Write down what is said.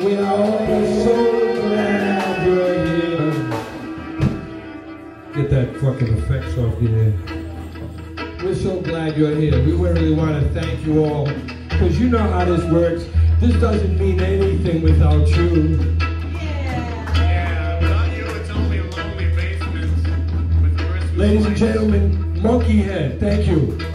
We are all so glad you're here. Get that fucking effects off here. We're so glad you're here. We really want to thank you all, because you know how this works. This doesn't mean anything without you. Yeah, without you it's only a lonely basement with the Ladies and gentlemen, Monkey Head, thank you.